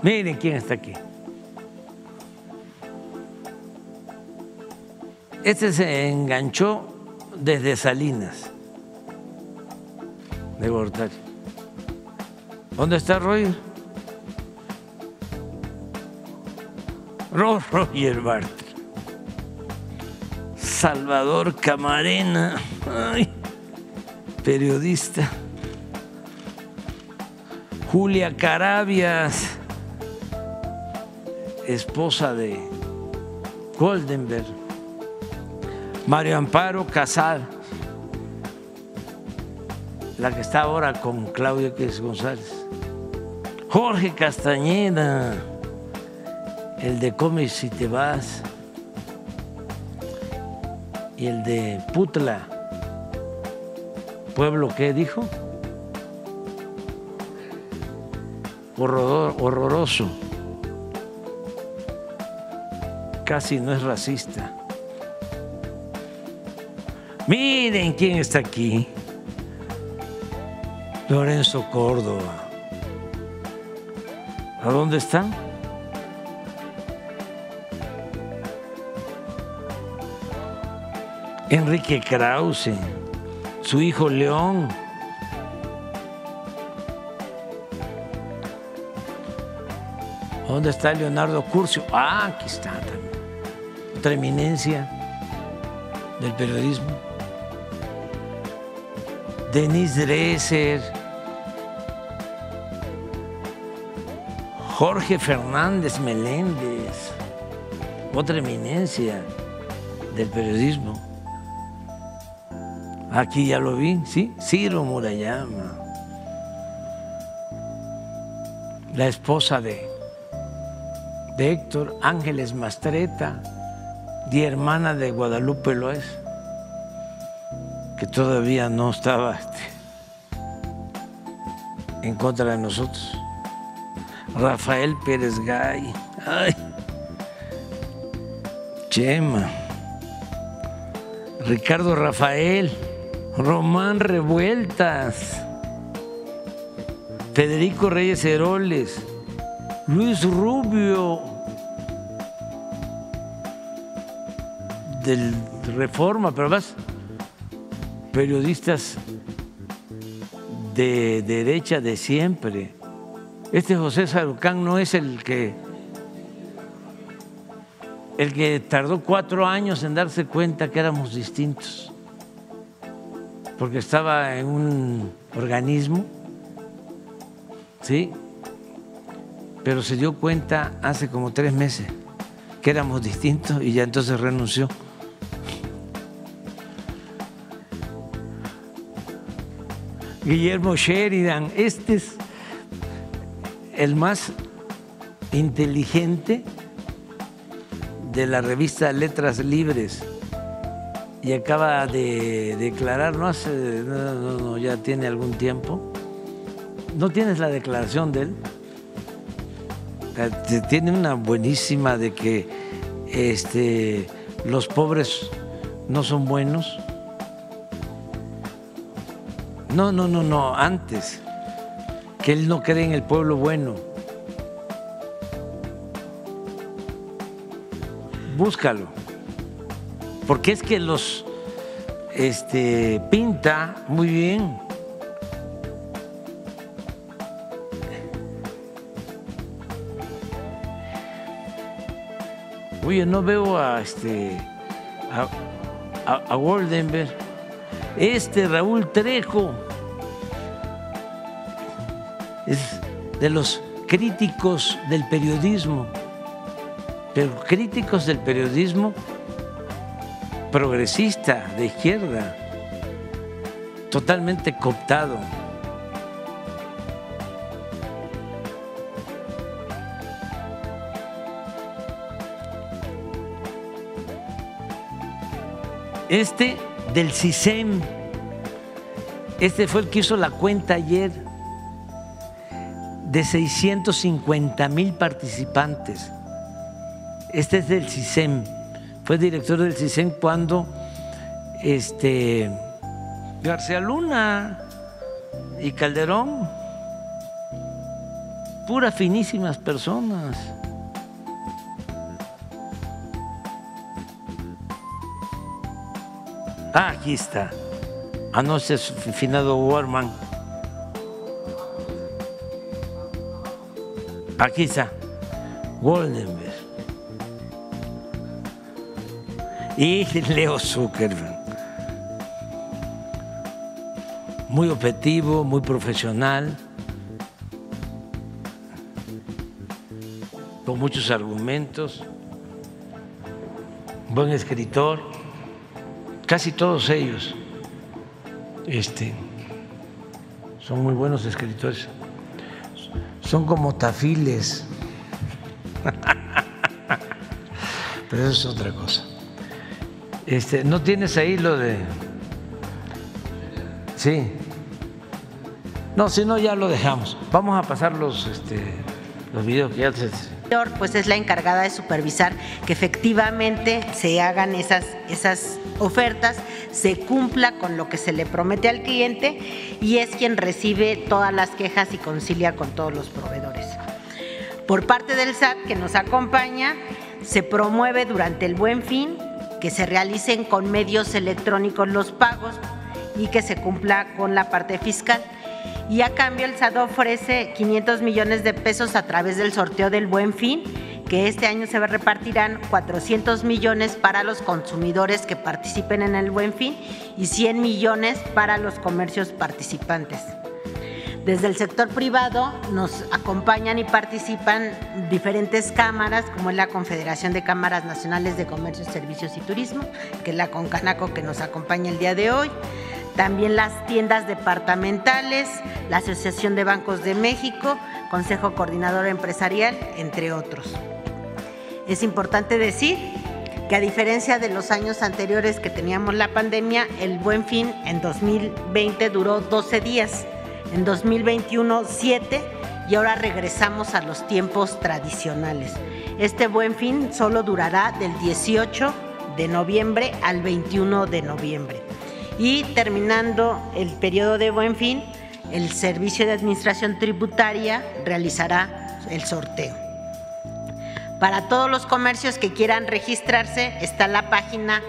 Miren quién está aquí. Este se enganchó desde Salinas de Gortari. ¿Dónde está Roger? Roger Bartra. Salvador Camarena, ay, periodista. Julia Carabias, esposa de Goldenberg. Mario Amparo Casal, la que está ahora con Claudio X González. Jorge Castañeda, el de Come si te vas, y el de Putla, pueblo, ¿qué dijo? Horroroso, casi no es racista. Miren quién está aquí. Lorenzo Córdoba. ¿A dónde está? Enrique Krause, su hijo León. ¿Dónde está Leonardo Curcio? Ah, aquí está también. Otra eminencia del periodismo. Denise Dresser, Jorge Fernández Meléndez, otra eminencia del periodismo. Aquí ya lo vi, ¿sí? Ciro Murayama, la esposa de Héctor, Ángeles Mastreta, y hermana de Guadalupe Loez, que todavía no estaba en contra de nosotros. Rafael Pérez Gay, ay, Chema, Ricardo Rafael, Román Revueltas, Federico Reyes Heroles, Luis Rubio, del Reforma, pero más periodistas de derecha de siempre. Este José Sarucán no es el que tardó 4 años en darse cuenta que éramos distintos, porque estaba en un organismo, ¿sí? Pero se dio cuenta hace como 3 meses que éramos distintos y ya entonces renunció. Guillermo Sheridan, este es el más inteligente de la revista Letras Libres y acaba de declarar, ya tiene algún tiempo. ¿No tienes la declaración de él? Tiene una buenísima de que los pobres no son buenos. No, antes, que él no cree en el pueblo bueno. Búscalo, porque es que los pinta muy bien. Oye, no veo a Goldenberg. Raúl Trejo es de los críticos del periodismo, pero críticos del periodismo progresista, de izquierda, totalmente cooptado. Del CISEN, fue el que hizo la cuenta ayer de 650,000 participantes. Es del CISEN, fue director del CISEN cuando García Luna y Calderón. puras finísimas personas. Ah, aquí está. Anoche finado Warman. Aquí está. Goldenberg. Y Leo Zuckerberg. Muy objetivo, muy profesional, con muchos argumentos, buen escritor, casi todos ellos son muy buenos escritores, son como tafiles, pero eso es otra cosa. ¿No tienes ahí lo de...? Sí. No, si no ya lo dejamos. Vamos a pasar los videos que ya se... Pues es la encargada de supervisar que efectivamente se hagan esas ofertas, se cumpla con lo que se le promete al cliente y es quien recibe todas las quejas y concilia con todos los proveedores. Por parte del SAT que nos acompaña, se promueve durante el Buen Fin que se realicen con medios electrónicos los pagos y que se cumpla con la parte fiscal. Y a cambio el SAT ofrece 500 millones de pesos a través del sorteo del Buen Fin, que este año se repartirán 400 millones para los consumidores que participen en el Buen Fin y 100 millones para los comercios participantes. Desde el sector privado nos acompañan y participan diferentes cámaras, como es la Confederación de Cámaras Nacionales de Comercio, Servicios y Turismo, que es la CONCANACO que nos acompaña el día de hoy. También las tiendas departamentales, la Asociación de Bancos de México, Consejo Coordinador Empresarial, entre otros. Es importante decir que a diferencia de los años anteriores que teníamos la pandemia, el Buen Fin en 2020 duró 12 días, en 2021 7 y ahora regresamos a los tiempos tradicionales. Este Buen Fin solo durará del 18 de noviembre al 21 de noviembre. Y terminando el periodo de Buen Fin, el Servicio de Administración Tributaria realizará el sorteo. Para todos los comercios que quieran registrarse, está la página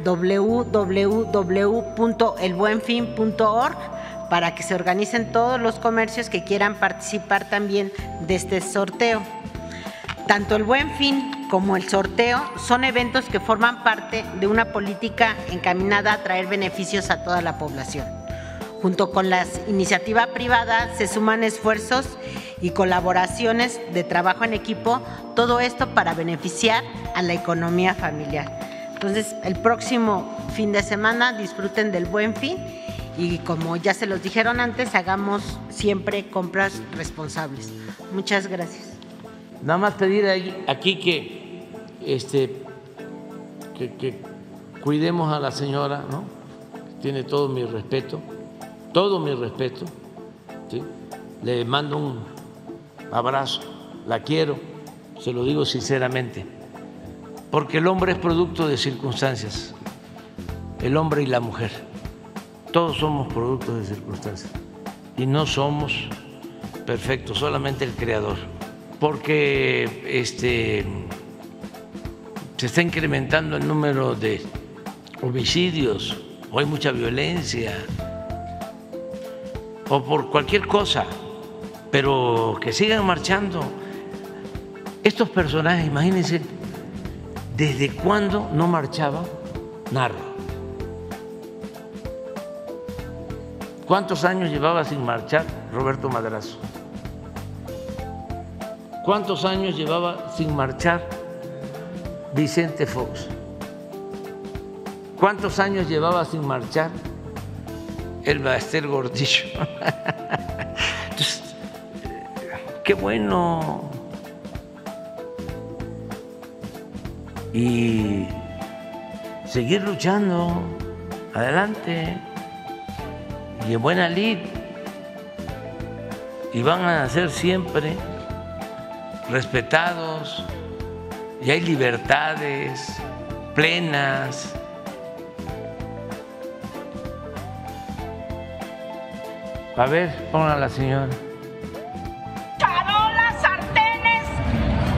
www.elbuenfin.org para que se organicen todos los comercios que quieran participar también de este sorteo. Tanto el Buen Fin como el sorteo son eventos que forman parte de una política encaminada a traer beneficios a toda la población. Junto con la iniciativa privada se suman esfuerzos y colaboraciones de trabajo en equipo, todo esto para beneficiar a la economía familiar. Entonces, el próximo fin de semana disfruten del Buen Fin y como ya se los dijeron antes, hagamos siempre compras responsables. Muchas gracias. Nada más pedir aquí que cuidemos a la señora, ¿no? Tiene todo mi respeto, ¿sí? Le mando un abrazo, la quiero, se lo digo sinceramente, porque el hombre es producto de circunstancias, el hombre y la mujer, todos somos productos de circunstancias y no somos perfectos, solamente el Creador. Porque se está incrementando el número de homicidios, o hay mucha violencia, o por cualquier cosa, pero que sigan marchando. Estos personajes, imagínense, ¿desde cuándo no marchaba Narro? ¿Cuántos años llevaba sin marchar Roberto Madrazo? ¿Cuántos años llevaba sin marchar Vicente Fox? ¿Cuántos años llevaba sin marchar el Baester Gordillo? Entonces, qué bueno. Y seguir luchando, adelante, y en buena lid. Y van a ser siempre respetados y hay libertades plenas. A ver, pongan a la señora. Charolas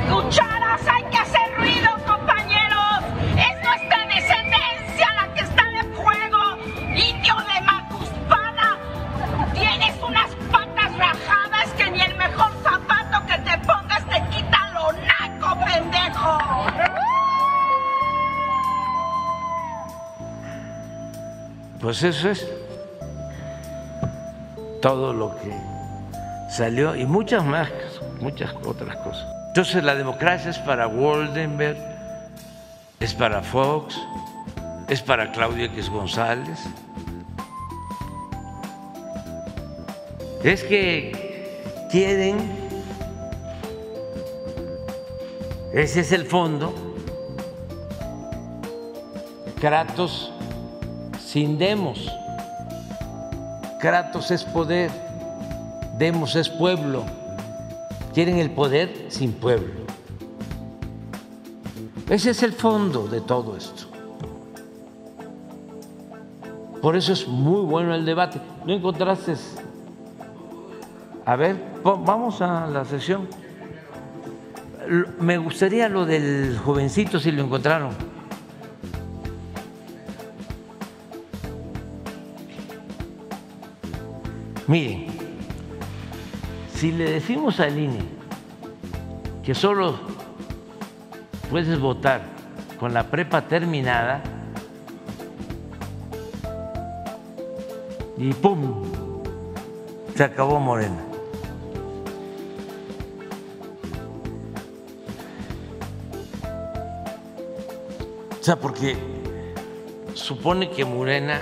cucharas, hay que hacer ruido, compañeros. Es nuestra descendencia la que está en juego. Indio de Macuspana, tienes unas patas rajadas que ni el mejor zapato que te pongas te quita lo naco, pendejo. Pues eso es todo lo que salió y muchas más, muchas otras cosas. Entonces la democracia es para Woldenberg, es para Fox, es para Claudia X González. Es que quieren, ese es el fondo, Kratos sin demos. Kratos es poder, demos es pueblo. Quieren el poder sin pueblo. Ese es el fondo de todo esto. Por eso es muy bueno el debate. ¿No encontraste? A ver, vamos a la sesión. Me gustaría lo del jovencito, si lo encontraron. Miren, si le decimos al INE que solo puedes votar con la prepa terminada y ¡pum!, se acabó Morena. O sea, porque supone que Morena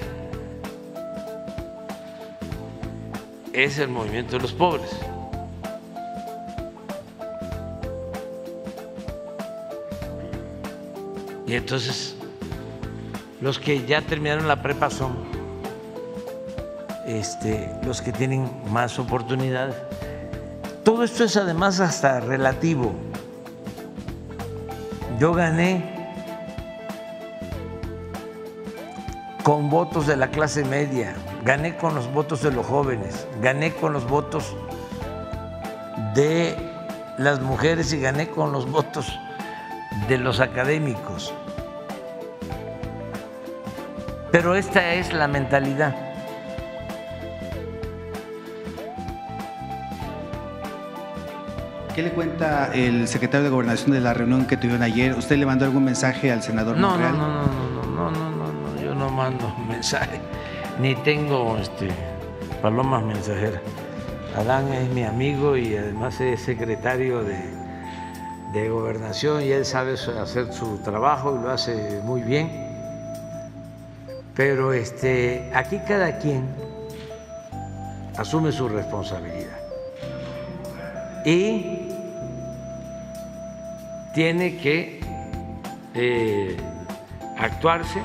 es el movimiento de los pobres. Y entonces los que ya terminaron la prepa son los que tienen más oportunidades. Todo esto es además hasta relativo. Yo gané con votos de la clase media, gané con los votos de los jóvenes, gané con los votos de las mujeres y gané con los votos de los académicos. Pero esta es la mentalidad. ¿Qué le cuenta el secretario de Gobernación de la reunión que tuvieron ayer? ¿Usted le mandó algún mensaje al senador Monreal? No, yo no mando mensaje, ni tengo palomas mensajeras. Adán es mi amigo y además es secretario de Gobernación y él sabe hacer su trabajo y lo hace muy bien. Pero aquí cada quien asume su responsabilidad y tiene que actuarse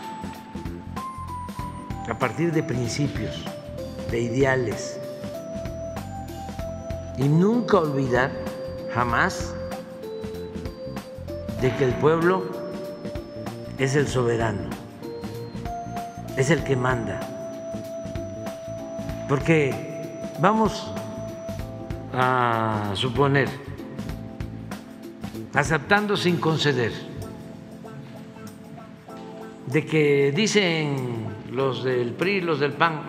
a partir de principios, de ideales, y nunca olvidar jamás de que el pueblo es el soberano, es el que manda. Porque vamos a suponer, aceptando sin conceder, de que dicen los del PRI, los del PAN,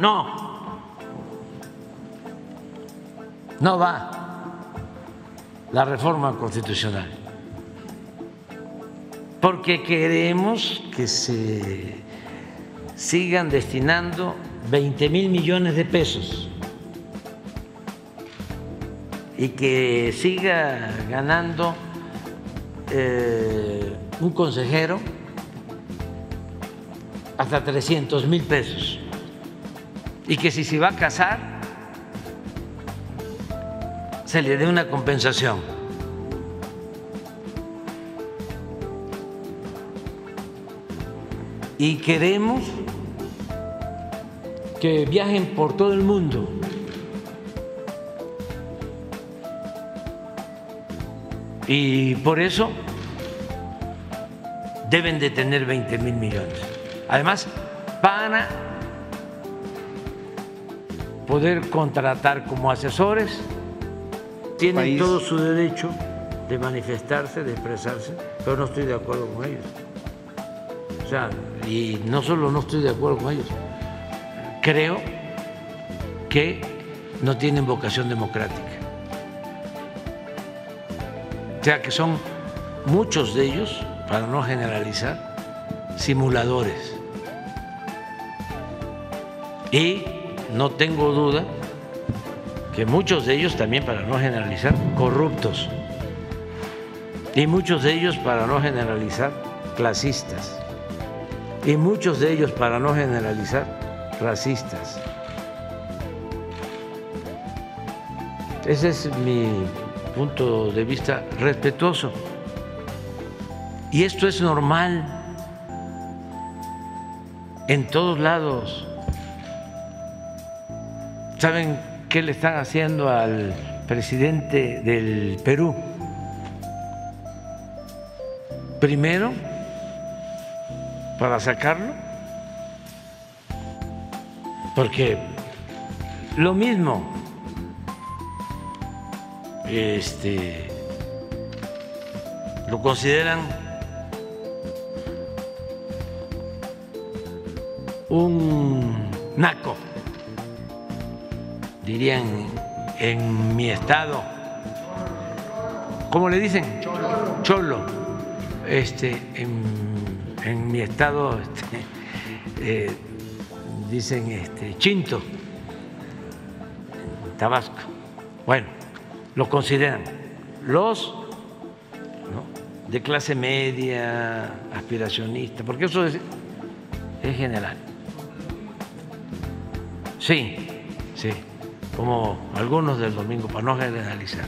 no va la reforma constitucional, porque queremos que se sigan destinando 20,000 millones de pesos y que siga ganando un consejero hasta 300,000 pesos y que si se va a casar se le dé una compensación. Y queremos que viajen por todo el mundo. Y por eso deben de tener 20,000 millones. Además, para poder contratar como asesores, tienen todo su derecho de manifestarse, de expresarse, pero no estoy de acuerdo con ellos. O sea, y no solo no estoy de acuerdo con ellos, creo que no tienen vocación democrática. O sea, que son muchos de ellos, para no generalizar, simuladores. Y no tengo duda que muchos de ellos también, para no generalizar, corruptos. Y muchos de ellos, para no generalizar, clasistas. Y muchos de ellos, para no generalizar, racistas. Ese es mi punto de vista respetuoso. Y esto es normal en todos lados. ¿Saben qué le están haciendo al presidente del Perú? Primero, para sacarlo, porque lo mismo, lo consideran un naco, dirían en mi estado. ¿Cómo le dicen? Cholo. En mi estado dicen chinto, en Tabasco. Bueno, lo consideran los de clase media, aspiracionista, porque eso es general. Sí, como algunos del domingo, para no generalizar.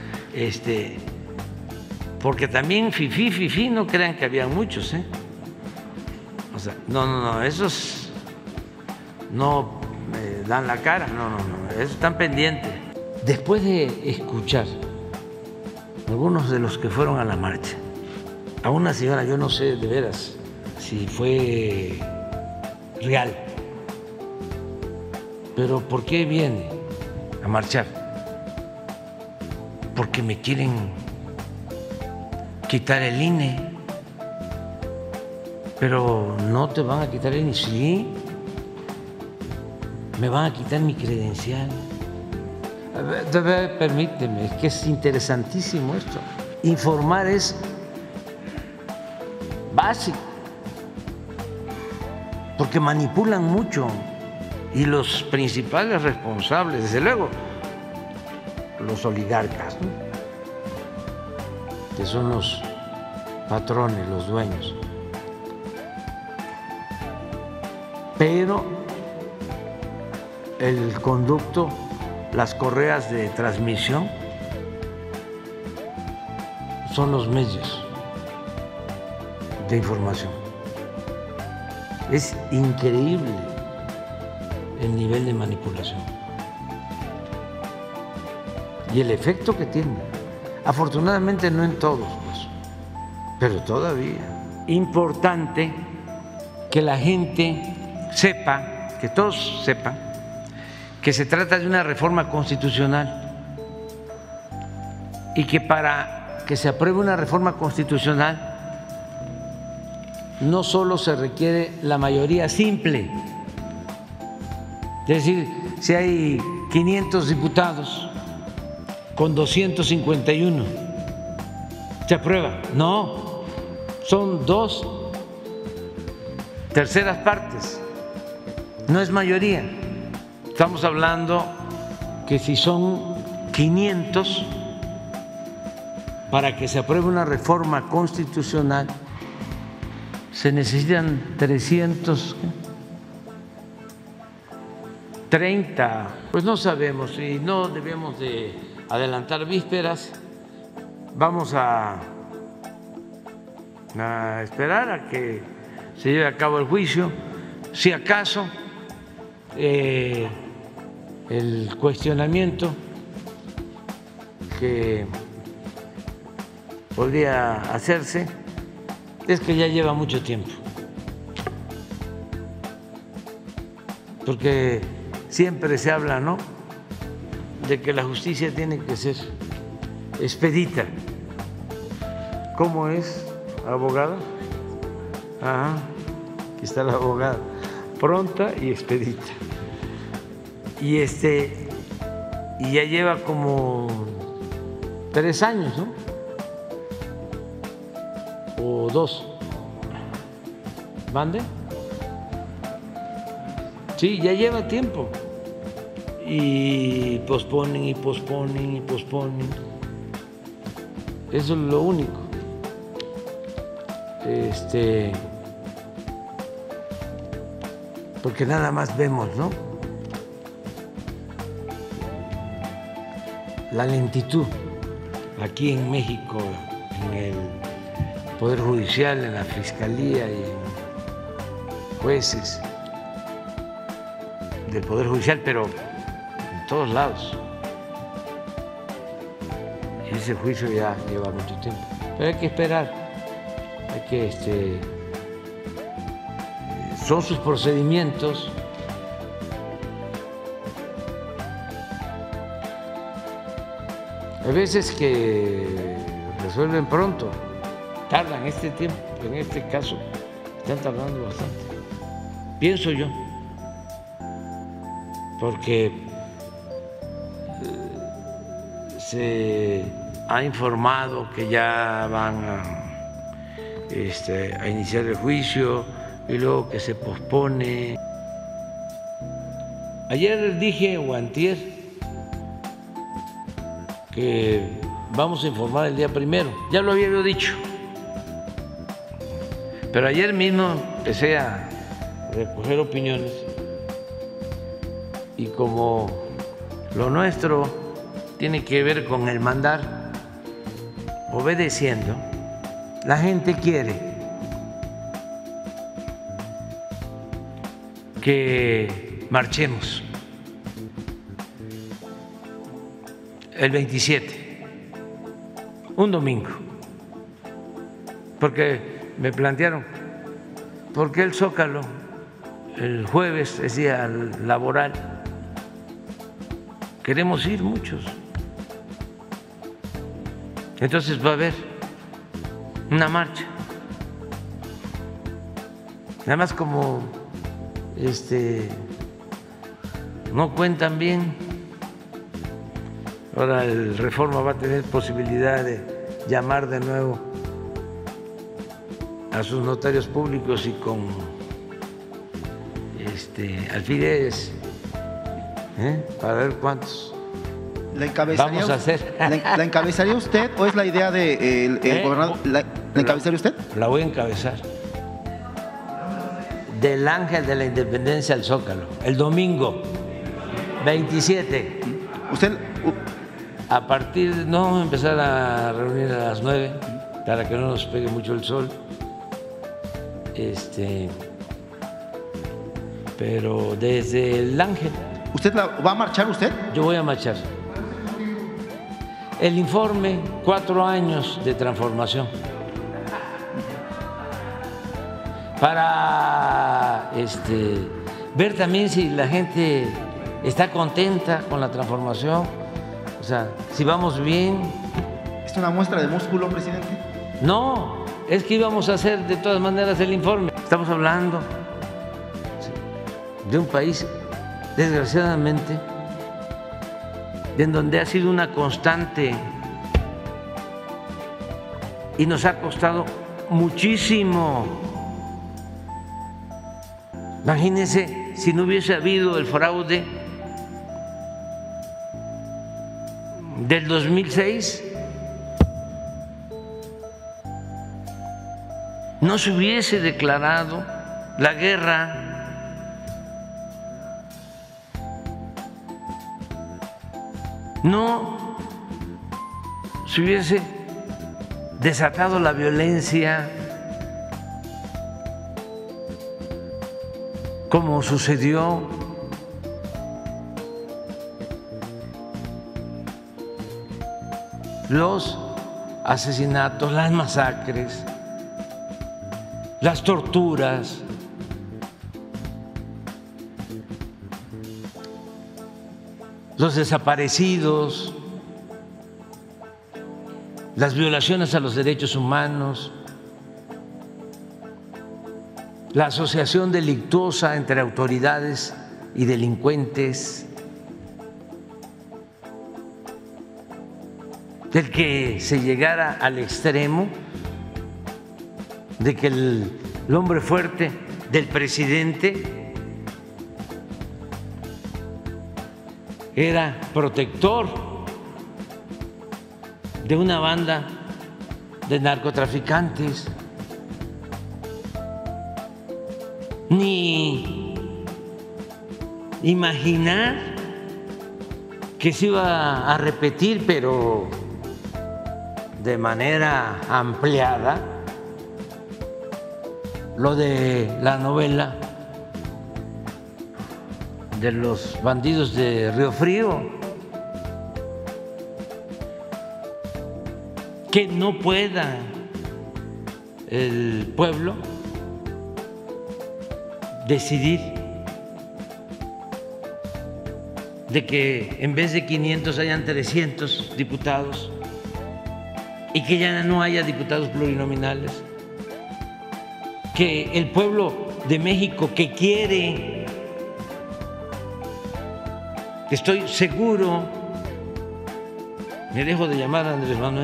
Porque también fifí, no crean que había muchos, O sea, no, esos no dan la cara, no, esos están pendientes. Después de escuchar algunos de los que fueron a la marcha, a una señora, yo no sé de veras si fue real, pero ¿por qué viene a marchar? Porque me quieren quitar el INE. Pero no te van a quitar el INE. Sí, me van a quitar mi credencial. Permíteme, es que es interesantísimo esto. Informar es básico, porque manipulan mucho, y los principales responsables, desde luego, los oligarcas, ¿no?, que son los patrones, los dueños. Pero el conducto, las correas de transmisión, son los medios de información. Es increíble el nivel de manipulación y el efecto que tiene. Afortunadamente no en todos, pues, pero todavía. Importante que la gente sepa, que todos sepan, que se trata de una reforma constitucional y que para que se apruebe una reforma constitucional no solo se requiere la mayoría simple, es decir, si hay 500 diputados con 251, se aprueba. No, son 2/3 partes, no es mayoría. Estamos hablando que si son 500, para que se apruebe una reforma constitucional, se necesitan 330, pues no sabemos, y no debemos de adelantar vísperas. Vamos a esperar a que se lleve a cabo el juicio. Si acaso el cuestionamiento que podría hacerse es que ya lleva mucho tiempo, porque siempre se habla, ¿no?, de que la justicia tiene que ser expedita, ¿Cómo es, abogada? Ajá, aquí está la abogada. Pronta y expedita. Y y ya lleva como 3 años, ¿no? O 2. ¿Mande? Sí, ya lleva tiempo. Y posponen y posponen y posponen. Eso es lo único. Porque nada más vemos, ¿no?, la lentitud aquí en México, en el Poder Judicial, en la Fiscalía y en jueces del Poder Judicial, pero en todos lados. Y ese juicio ya lleva mucho tiempo. Pero hay que esperar, hay que son sus procedimientos. Hay veces que resuelven pronto, tardan este tiempo, en este caso están tardando bastante, pienso yo, porque se ha informado que ya van a iniciar el juicio y luego que se pospone. Ayer dije, o antier, que vamos a informar el día 1, ya lo había yo dicho, pero ayer mismo empecé a recoger opiniones y como lo nuestro tiene que ver con el mandar obedeciendo, la gente quiere que marchemos el 27, un domingo, porque me plantearon, ¿por qué el Zócalo el jueves es día laboral? Queremos ir muchos. Entonces va a haber una marcha. Nada más como no cuentan bien. Ahora el Reforma va a tener posibilidad de llamar de nuevo a sus notarios públicos y con alfileres, para ver cuántos vamos a hacer. ¿La encabezaría usted o es la idea del gobernador? ¿La encabezaría usted? La voy a encabezar. Del Ángel de la Independencia al Zócalo, el domingo 27. ¿Usted? A partir, no, empezar a reunir a las 9 para que no nos pegue mucho el sol. Pero desde el Ángel. ¿Usted va a marchar usted? Yo voy a marchar. El informe, 4 años de transformación. Para ver también si la gente está contenta con la transformación, o sea, si vamos bien. ¿Es una muestra de músculo, presidente? No, es que íbamos a hacer de todas maneras el informe. Estamos hablando de un país, desgraciadamente, en donde ha sido una constante y nos ha costado muchísimo. Imagínense si no hubiese habido el fraude del 2006, no se hubiese declarado la guerra. No se hubiese desatado la violencia como sucedió. Los asesinatos, las masacres, las torturas, los desaparecidos, las violaciones a los derechos humanos, la asociación delictuosa entre autoridades y delincuentes, del que se llegara al extremo de que el hombre fuerte del presidente era protector de una banda de narcotraficantes, ni imaginar que se iba a repetir, pero de manera ampliada, lo de la novela de los bandidos de Río Frío, que no pueda el pueblo decidir de que en vez de 500 hayan 300 diputados y que ya no haya diputados plurinominales, que el pueblo de México que quiere, estoy seguro, me dejo de llamar a Andrés Manuel,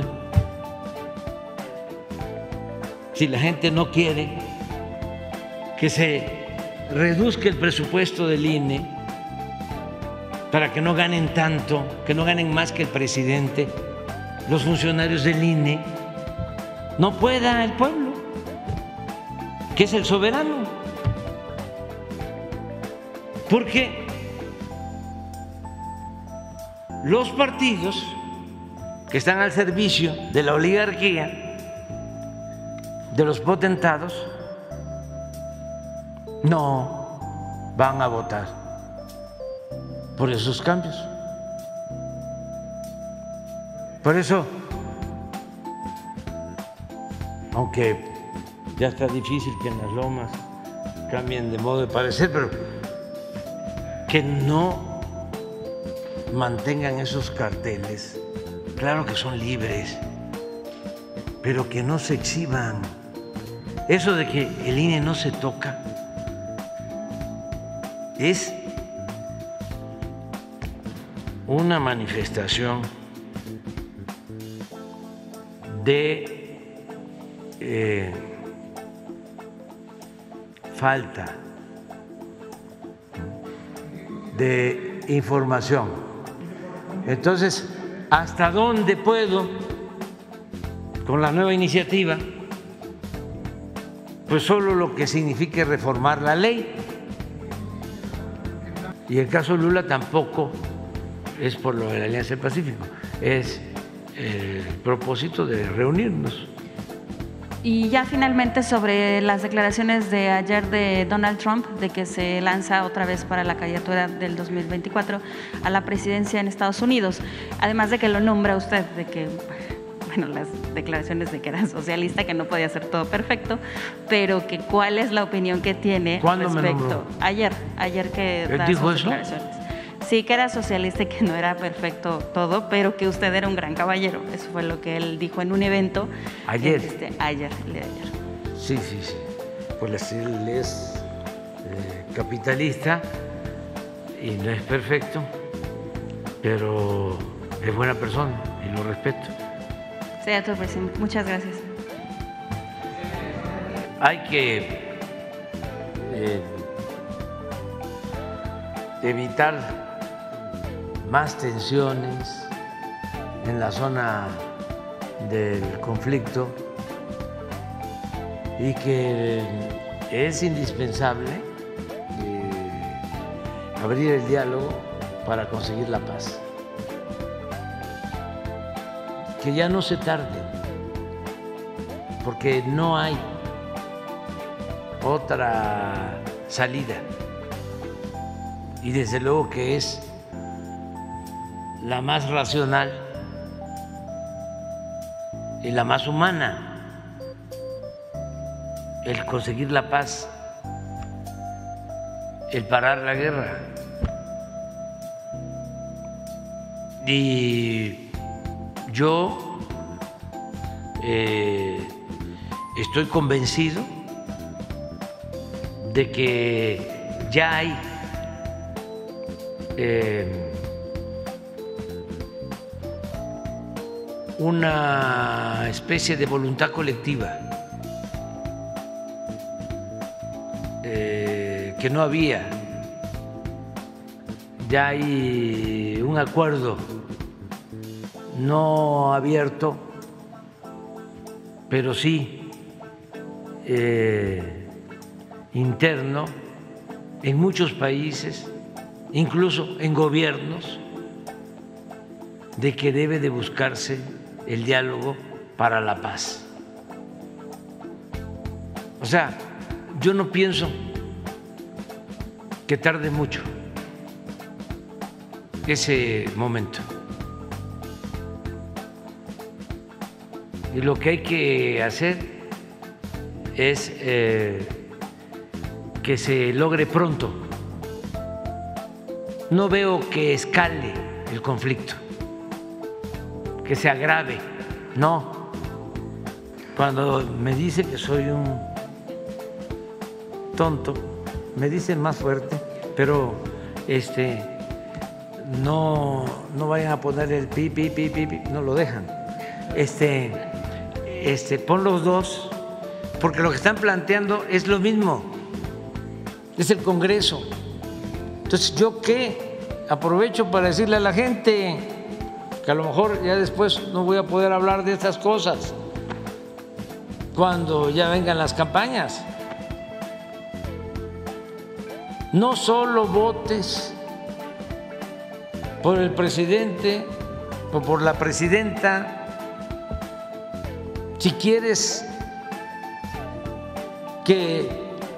si la gente no quiere que se reduzca el presupuesto del INE para que no ganen tanto, que no ganen más que el presidente, los funcionarios del INE, no pueda el pueblo, que es el soberano. Porque los partidos que están al servicio de la oligarquía, de los potentados, no van a votar por esos cambios. Por eso, aunque ya está difícil que en las lomas cambien de modo de parecer, pero que no mantengan esos carteles, claro que son libres, pero que no se exhiban. Eso de que el INE no se toca es una manifestación de falta de información. Entonces, ¿hasta dónde puedo con la nueva iniciativa? Pues solo lo que signifique reformar la ley. Y el caso Lula tampoco es por lo de la Alianza del Pacífico, es el propósito de reunirnos. Y ya finalmente sobre las declaraciones de ayer de Donald Trump de que se lanza otra vez para la candidatura del 2024 a la presidencia en Estados Unidos, además de que lo nombra usted, de que, bueno, las declaraciones de que era socialista, que no podía ser todo perfecto, pero que cuál es la opinión que tiene respecto. Ayer que da sus declaraciones. Sí, que era socialista y que no era perfecto todo, pero que usted era un gran caballero. Eso fue lo que él dijo en un evento. Ayer. Ayer. Sí. Pues él es capitalista y no es perfecto, pero es buena persona y lo respeto. Sí, doctor presidente. Muchas gracias. Hay que evitar más tensiones en la zona del conflicto y que es indispensable abrir el diálogo para conseguir la paz. Que ya no se tarde, porque no hay otra salida. Y desde luego que es la más racional y la más humana, el conseguir la paz, el parar la guerra. Y yo estoy convencido de que ya hay una especie de voluntad colectiva que no había. Ya hay un acuerdo no abierto, pero sí interno en muchos países, incluso en gobiernos, de que debe de buscarse el diálogo para la paz. O sea, yo no pienso que tarde mucho ese momento. Y lo que hay que hacer es que se logre pronto. No veo que escale el conflicto, que se agrave. No. Cuando me dice que soy un tonto, me dicen más fuerte, pero no vayan a poner el pi, no lo dejan. Pon los dos, porque lo que están planteando es lo mismo, es el Congreso. Entonces, ¿yo qué? Aprovecho para decirle a la gente que a lo mejor ya después no voy a poder hablar de estas cosas cuando ya vengan las campañas. No solo votes por el presidente o por la presidenta. Si quieres que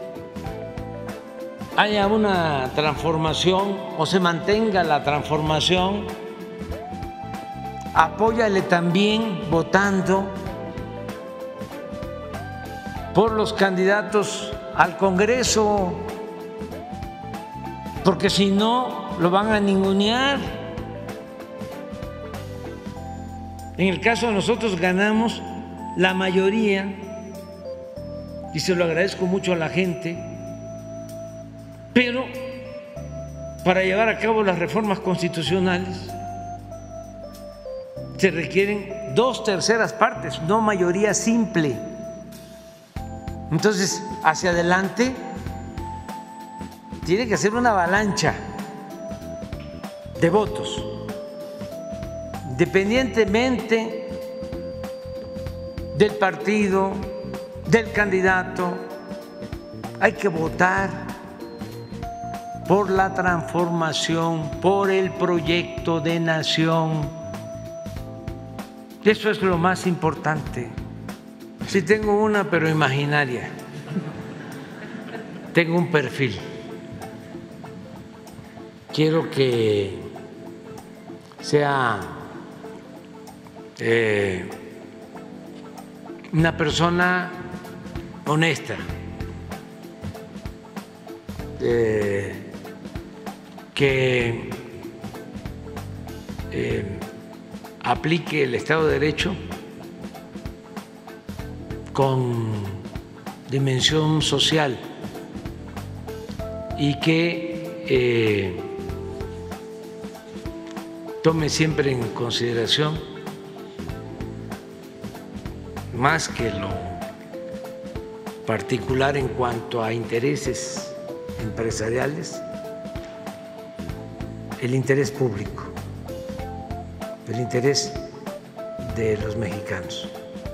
haya una transformación o se mantenga la transformación, apóyale también votando por los candidatos al Congreso, porque si no lo van a ningunear. En el caso de nosotros ganamos la mayoría y se lo agradezco mucho a la gente, pero para llevar a cabo las reformas constitucionales se requieren 2/3 partes, no mayoría simple. Entonces, hacia adelante tiene que ser una avalancha de votos, independientemente del partido, del candidato. Hay que votar por la transformación, por el proyecto de nación. Eso es lo más importante. Sí tengo una, pero imaginaria. Tengo un perfil. Quiero que sea una persona honesta, que aplique el Estado de Derecho con dimensión social y que tome siempre en consideración, más que lo particular en cuanto a intereses empresariales, el interés público, el interés de los mexicanos,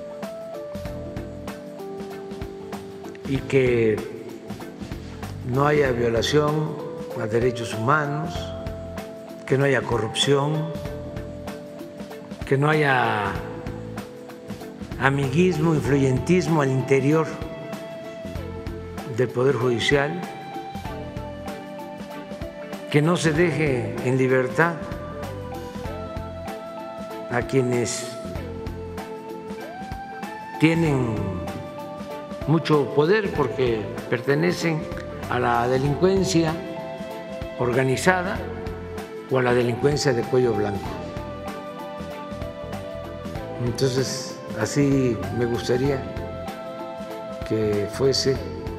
y que no haya violación a derechos humanos, que no haya corrupción, que no haya amiguismo, influyentismo al interior del Poder Judicial, que no se deje en libertad a quienes tienen mucho poder porque pertenecen a la delincuencia organizada o a la delincuencia de cuello blanco. Entonces, así me gustaría que fuese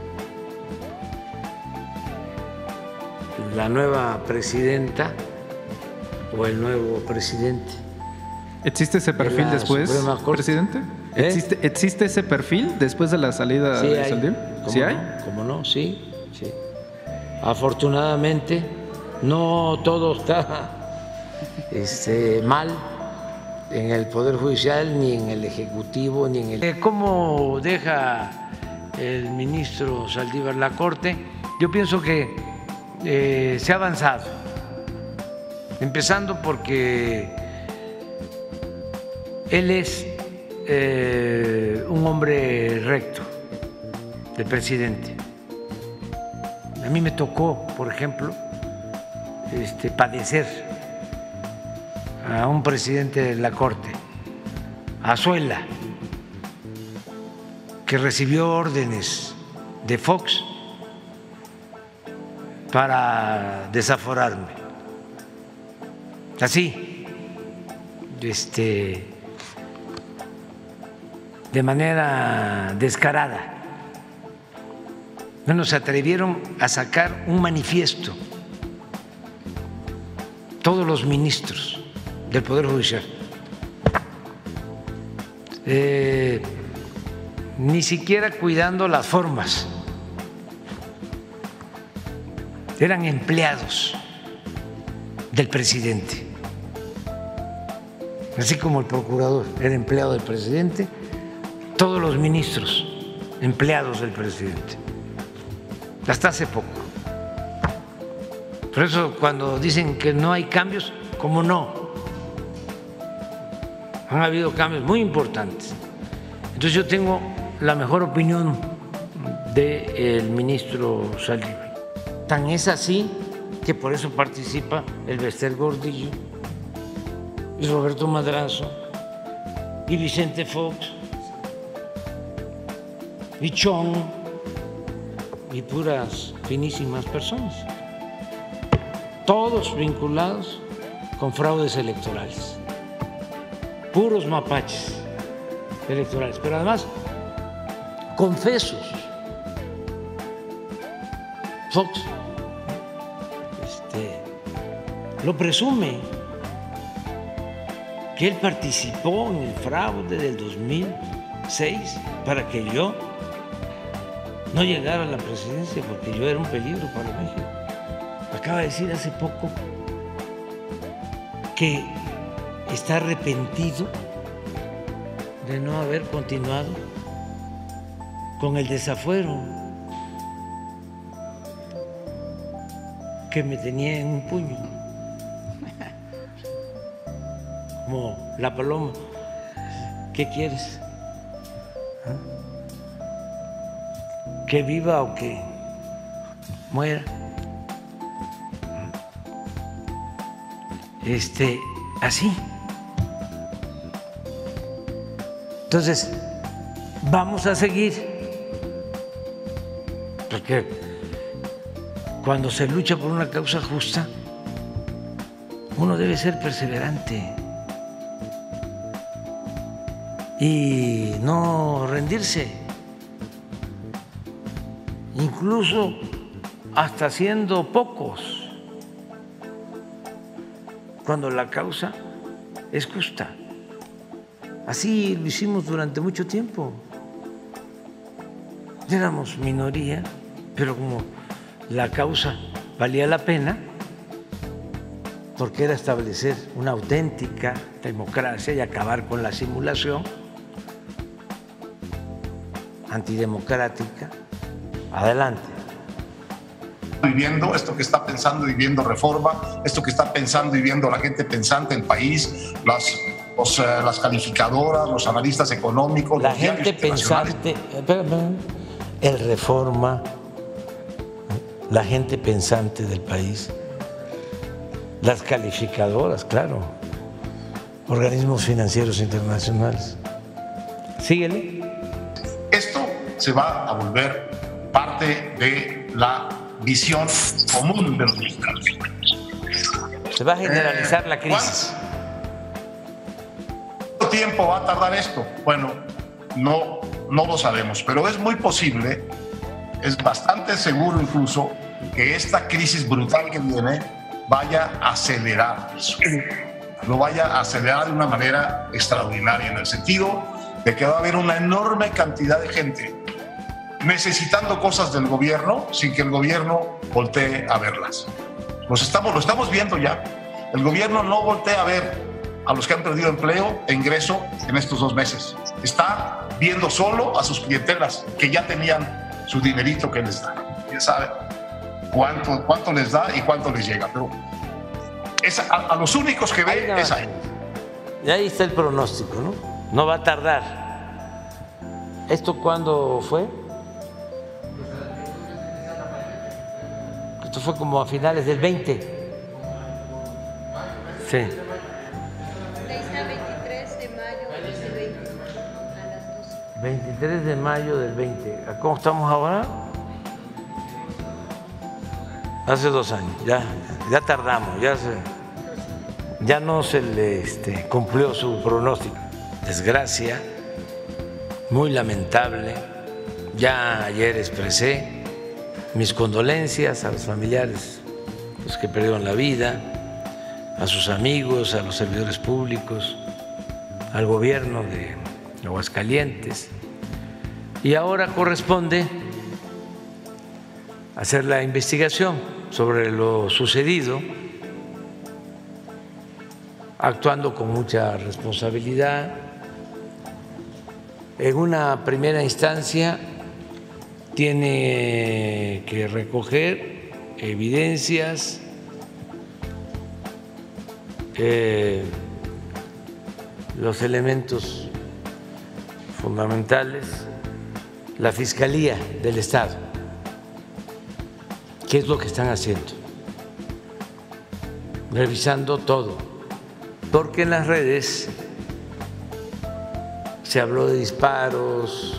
la nueva presidenta o el nuevo presidente. ¿Existe ese perfil después, presidente? ¿Existe ese perfil después de la salida de Saldívar? ¿Sí hay? ¿Cómo no? Sí, sí. Afortunadamente, no todo está mal en el Poder Judicial, ni en el Ejecutivo, ni en el... ¿Cómo deja el ministro Saldívar la Corte? Yo pienso que se ha avanzado, empezando porque él es un hombre recto, el presidente. A mí me tocó, por ejemplo, padecer a un presidente de la Corte, Azuela, que recibió órdenes de Fox para desaforarme. Así, de manera descarada. Bueno, se atrevieron a sacar un manifiesto, todos los ministros del Poder Judicial. Ni siquiera cuidando las formas. Eran empleados del presidente. Así como el procurador era empleado del presidente, todos los ministros empleados del presidente. Hasta hace poco. Por eso cuando dicen que no hay cambios, ¿cómo no? Han habido cambios muy importantes. Entonces yo tengo la mejor opinión del ministro Saldívar. Tan es así que por eso participa el Bester Gordillo y Roberto Madrazo y Vicente Fox y Chong y puras finísimas personas, todos vinculados con fraudes electorales, puros mapaches electorales, pero además confesos. Fox lo presume, que él participó en el fraude del 2006 para que yo no llegara a la presidencia, porque yo era un peligro para México. Acaba de decir hace poco que está arrepentido de no haber continuado con el desafuero que me tenía en un puño, como la paloma. ¿Qué quieres? ¿Que viva o que muera? Así. Entonces, vamos a seguir, porque cuando se lucha por una causa justa, uno debe ser perseverante y no rendirse, incluso hasta siendo pocos, cuando la causa es justa. Así lo hicimos durante mucho tiempo. Éramos minoría, pero como la causa valía la pena, porque era establecer una auténtica democracia y acabar con la simulación antidemocrática. Adelante. Viviendo esto que está pensando y viviendo Reforma, esto que está pensando y viendo la gente pensante del país, las calificadoras, los analistas económicos, la gente pensante, el Reforma, la gente pensante del país, las calificadoras, claro, organismos financieros internacionales. Síguele. Esto se va a volver parte de la visión común de los mexicanos. Se va a generalizar la crisis. ¿Cuánto tiempo va a tardar esto? Bueno, no lo sabemos, pero es muy posible, es bastante seguro incluso, que esta crisis brutal que viene vaya a acelerar eso. Lo vaya a acelerar de una manera extraordinaria, en el sentido de que va a haber una enorme cantidad de gente necesitando cosas del gobierno sin que el gobierno voltee a verlas. Lo estamos viendo ya. El gobierno no voltea a ver a los que han perdido empleo e ingreso en estos 2 meses. Está viendo solo a sus clientelas que ya tenían su dinerito que les da. Ya sabe cuánto les da y cuánto les llega. Pero a los únicos que ve es ahí. Y ahí está el pronóstico, ¿no? No va a tardar. ¿Esto cuándo fue? Esto fue como a finales del 20. Sí. 23 de mayo del 20 a las 12. 23 de mayo del 20. ¿Cómo estamos ahora? Hace 2 años. Ya tardamos. Ya no se le cumplió su pronóstico. Desgracia, muy lamentable. Ya ayer expresé mis condolencias a los familiares, los que perdieron la vida, a sus amigos, a los servidores públicos, al gobierno de Aguascalientes. Y ahora corresponde hacer la investigación sobre lo sucedido, actuando con mucha responsabilidad. En una primera instancia tiene que recoger evidencias, los elementos fundamentales, la Fiscalía del Estado. ¿Qué es lo que están haciendo? Revisando todo, porque en las redes se habló de disparos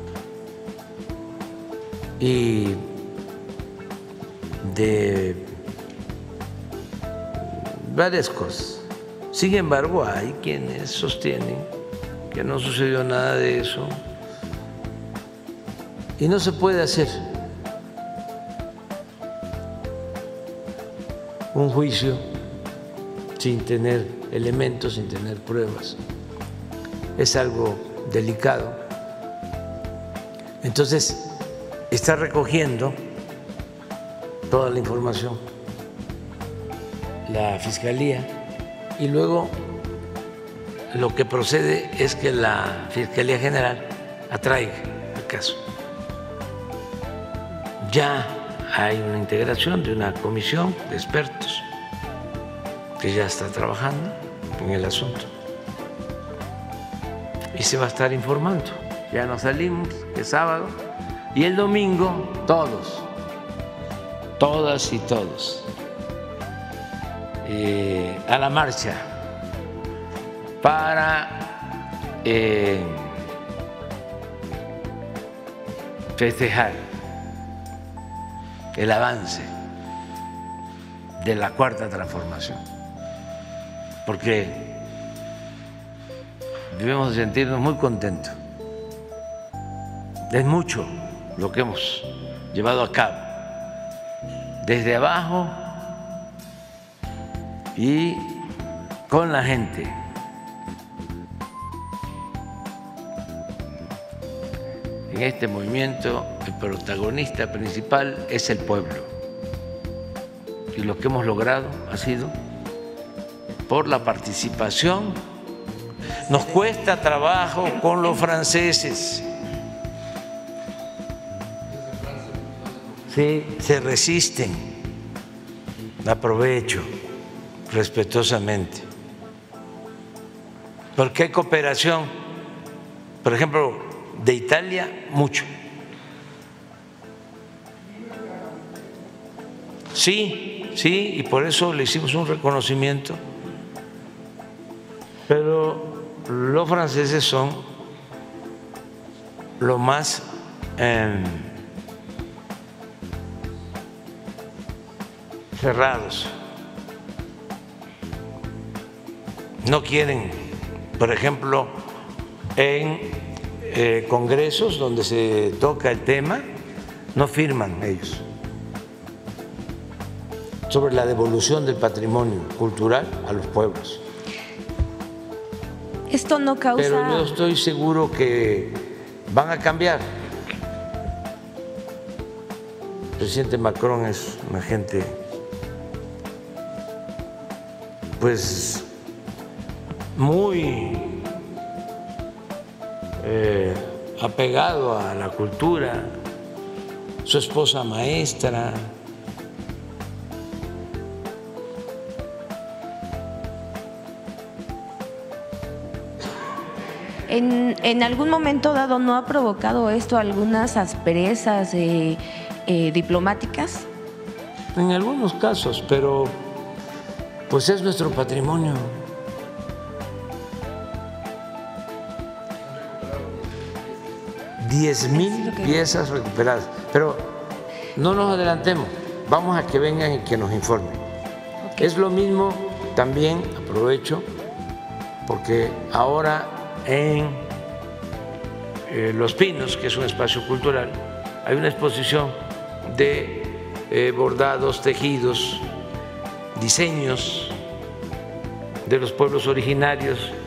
y de varias cosas. Sin embargo, hay quienes sostienen que no sucedió nada de eso y no se puede hacer un juicio sin tener elementos, sin tener pruebas. Es algo delicado. Entonces, está recogiendo toda la información la Fiscalía y luego lo que procede es que la Fiscalía General atraiga el caso. Ya hay una integración de una comisión de expertos que ya está trabajando en el asunto y se va a estar informando. Ya nos salimos el sábado y el domingo todos, todas y todos a la marcha para festejar el avance de la Cuarta Transformación, porque debemos sentirnos muy contentos. Es mucho lo que hemos llevado a cabo desde abajo y con la gente. En este movimiento el protagonista principal es el pueblo y lo que hemos logrado ha sido por la participación. Nos cuesta trabajo con los franceses. Sí, se resisten. Aprovecho respetuosamente, porque hay cooperación, por ejemplo, de Italia, mucho. Sí, y por eso le hicimos un reconocimiento, pero los franceses son lo más cerrados. No quieren Por ejemplo, en congresos donde se toca el tema, no firman ellos sobre la devolución del patrimonio cultural a los pueblos. Esto no causa... Pero yo estoy seguro que van a cambiar. El presidente Macron es una gente pues muy apegado a la cultura, su esposa maestra. En algún momento dado, ¿no ha provocado esto algunas asperezas diplomáticas? En algunos casos, pero pues es nuestro patrimonio. $10,000 piezas recuperadas. Pero no nos adelantemos, vamos a que vengan y que nos informen. Okay. Es lo mismo, también aprovecho, porque ahora en Los Pinos, que es un espacio cultural, hay una exposición de bordados, tejidos, diseños de los pueblos originarios